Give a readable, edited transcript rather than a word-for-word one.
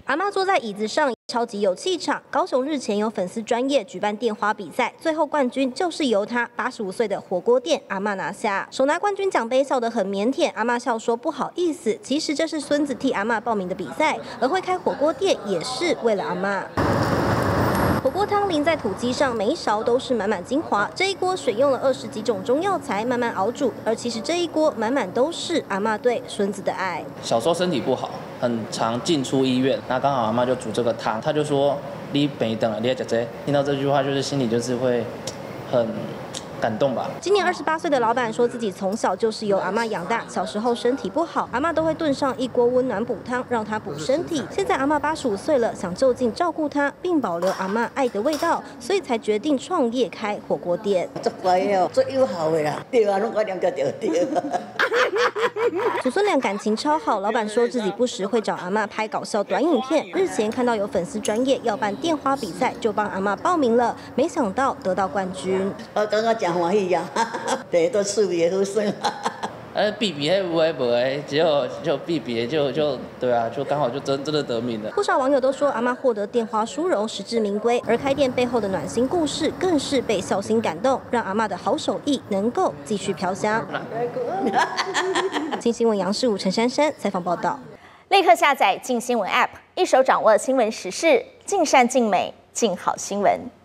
阿嬷坐在椅子上，超级有气场。高雄日前有粉丝专业举办电花比赛，最后冠军就是由她85岁的火锅店阿嬷拿下。手拿冠军奖杯，笑得很腼腆。阿嬷笑说不好意思，其实这是孙子替阿嬷报名的比赛，而会开火锅店也是为了阿嬷。火锅汤淋在土鸡上，每一勺都是满满精华。这一锅水用了20几种中药材慢慢熬煮，而其实这一锅满满都是阿嬷对孙子的爱。 小时候身体不好，很常进出医院，那刚好阿嬷就煮这个汤，她就说你病等了，你要吃这。听到这句话，就是心里就是会很感动吧。 今年28岁的老板说自己从小就是由阿嬷养大，小时候身体不好，阿嬷都会炖上一锅温暖补汤，让她补身体。现在阿嬷85岁了，想就近照顾她，并保留阿嬷爱的味道，所以才决定创业开火锅店。 足乖哦，足友好的啦，对啊，拢我两个就对。 祖孙俩感情超好，老板说自己不时会找阿嬷拍搞笑短影片。日前看到有粉丝专业要办电花比赛，就帮阿嬷报名了，没想到得到冠军。 我感觉真欢喜呀，第一都趣味好耍。 比比还不会不会，结果就比比就对啊，就刚好就真的得名了。 不少网友都说阿嬷获得电花殊荣实至名归，而开店背后的暖心故事更是被孝心感动，让阿嬷的好手艺能够继续飘香。镜新闻杨世武、陈珊珊采访报道。 立刻下载镜新闻 App， 一手掌握新闻时事，尽善尽美，尽好新闻。